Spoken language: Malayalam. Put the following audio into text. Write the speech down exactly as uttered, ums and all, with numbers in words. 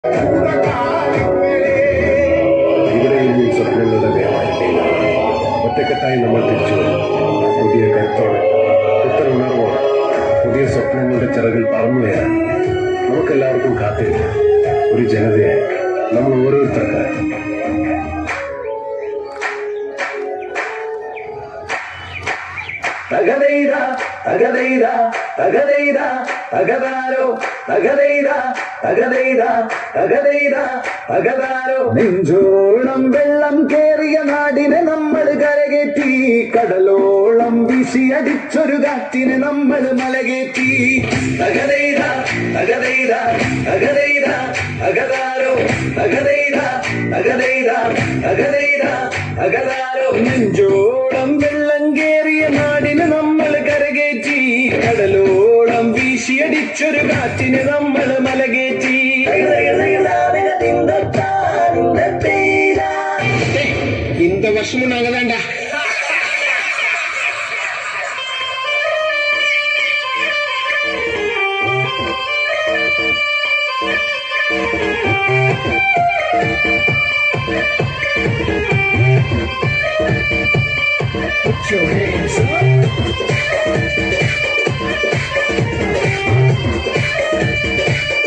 ഇവിടെയും സ്വപ്നങ്ങളുടെ ദേവാലയത്തിൽ ഒറ്റക്കെട്ടായി നമ്മൾ തിരിച്ചു പുതിയ കരുത്തോടെ പുത്തൻ ഉണർവോടെ പുതിയ സ്വപ്നങ്ങളുടെ ചിറകിൽ പറന്നു വരാൻ നമുക്കെല്ലാവർക്കും കാത്തിരിക്കാം. ഒരു ജനതയായി നമ്മൾ ഓരോരുത്തർക്കായി. തകതൈത തകതൈത തകതൈത തകതാരോ തകതൈത തകതൈത തകതൈത തകതാരോ. നെഞ്ചോളം വെള്ളം കേറിയ നാടിനെ നമ്മൾ കരകേറ്റി, കടലോളം വീശിയടിച്ചൊരു കാറ്റിനെ നമ്മൾ മലകേറ്റി. തകതൈത തകതൈത തകതൈത തകതാരോ തകതൈത തകതൈത തകതൈത തകതാരോ. നെഞ്ചോളം വെള്ളം കേറിയ നാടിന് നമ്മൾ കരകേറ്റി, കടലോളം വീശിയടിച്ചൊരു കാറ്റിന് നമ്മൾ മലകേറ്റി. இந்த வருஷமும் நாங்க தான்டா. Put your hands up.